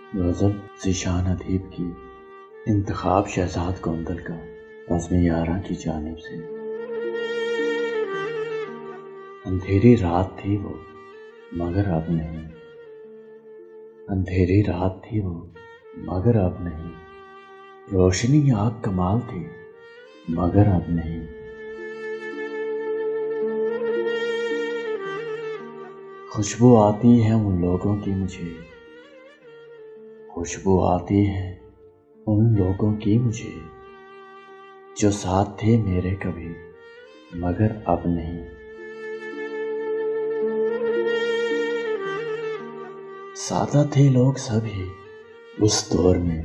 गज़ल ज़ीशान अदीब की इंतखाब शहज़ाद गोंदल का बज़्म यारां की जानिब से। अंधेरी रात थी वो मगर अब नहीं, अंधेरी रात थी वो मगर अब नहीं, रोशनी आग कमाल थी मगर अब नहीं। खुशबू आती है उन लोगों की मुझे, खुशबू आती है उन लोगों की मुझे, जो साथ थे मेरे कभी मगर अब नहीं। सादा थे लोग सभी उस दौर में,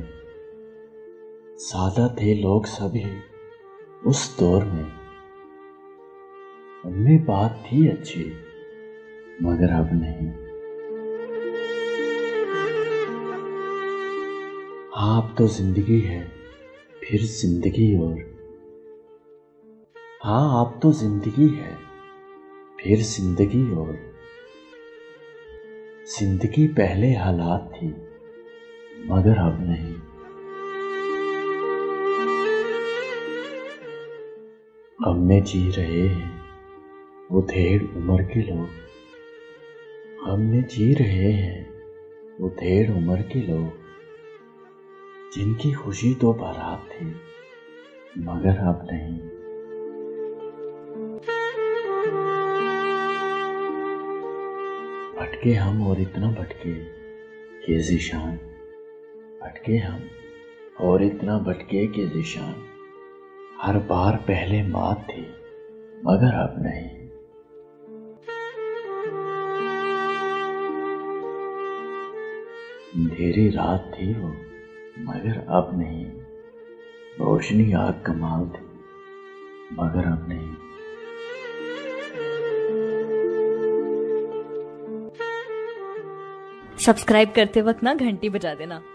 सादा थे लोग सभी उस दौर में, उनमें बात थी अच्छी मगर अब नहीं। हाँ अब तो जिंदगी है फिर जिंदगी और, हाँ अब तो जिंदगी है फिर जिंदगी और, जिंदगी पहले हालात थी मगर अब नहीं। अब में जी रहे हैं वो ढेर उम्र के लोग, अब में जी रहे हैं वो ढेर उम्र के लोग, जिनकी खुशी तो बारात थी मगर अब नहीं। भटके हम और इतना भटके कि ज़ीशान, भटके हम और इतना भटके कि ज़ीशान, हर बार पहले मात थी मगर अब नहीं। अंधेरी रात थी वो मगर अब नहीं, रोशनी आग कमाल थी मगर अब नहीं। सब्सक्राइब करते वक्त ना घंटी बजा देना।